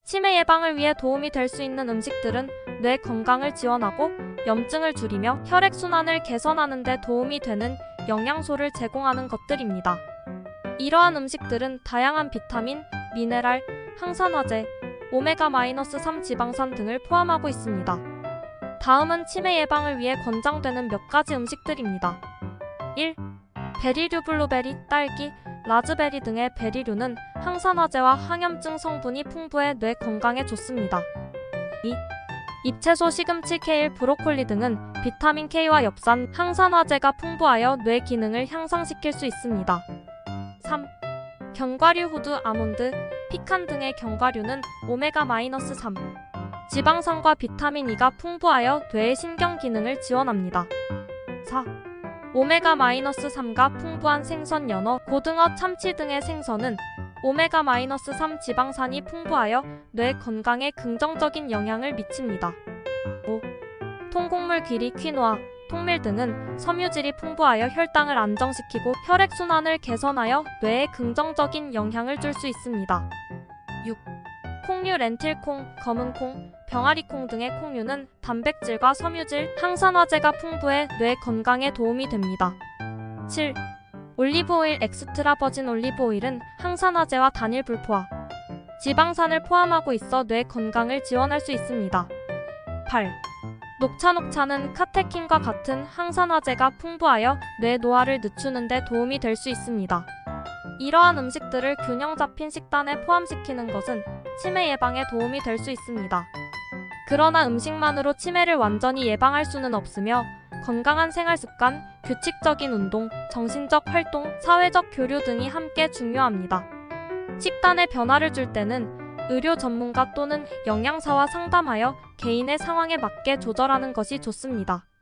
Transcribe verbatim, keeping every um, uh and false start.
치매 예방을 위해 도움이 될 수 있는 음식들은 뇌 건강을 지원하고 염증을 줄이며 혈액순환을 개선하는 데 도움이 되는 영양소를 제공하는 것들입니다. 이러한 음식들은 다양한 비타민, 미네랄, 항산화제, 오메가 삼 지방산 등을 포함하고 있습니다. 다음은 치매 예방을 위해 권장되는 몇 가지 음식들입니다. 일. 베리류 블루베리, 딸기, 라즈베리 등의 베리류는 항산화제와 항염증 성분이 풍부해 뇌 건강에 좋습니다. 이. 잎채소 시금치, 케일, 브로콜리 등은 비타민 K와 엽산, 항산화제가 풍부하여 뇌 기능을 향상시킬 수 있습니다. 삼. 견과류, 호두, 아몬드, 피칸 등의 견과류는 오메가 삼 지방산과 비타민 E가 풍부하여 뇌의 신경 기능을 지원합니다. 사. 오메가 삼과 풍부한 생선, 연어, 고등어, 참치 등의 생선은 오메가 삼 지방산이 풍부하여 뇌 건강에 긍정적인 영향을 미칩니다. 오. 통곡물, 귀리, 퀴노아, 통밀 등은 섬유질이 풍부하여 혈당을 안정시키고 혈액순환을 개선하여 뇌에 긍정적인 영향을 줄 수 있습니다. 육. 콩류, 렌틸콩, 검은콩, 병아리콩 등의 콩류는 단백질과 섬유질, 항산화제가 풍부해 뇌 건강에 도움이 됩니다. 칠. 올리브오일, 엑스트라 버진 올리브오일은 항산화제와 단일 불포화, 지방산을 포함하고 있어 뇌 건강을 지원할 수 있습니다. 팔. 녹차, 녹차는 카테킨과 같은 항산화제가 풍부하여 뇌 노화를 늦추는 데 도움이 될 수 있습니다. 이러한 음식들을 균형 잡힌 식단에 포함시키는 것은 치매 예방에 도움이 될 수 있습니다. 그러나 음식만으로 치매를 완전히 예방할 수는 없으며 건강한 생활습관, 규칙적인 운동, 정신적 활동, 사회적 교류 등이 함께 중요합니다. 식단에 변화를 줄 때는 의료 전문가 또는 영양사와 상담하여 개인의 상황에 맞게 조절하는 것이 좋습니다.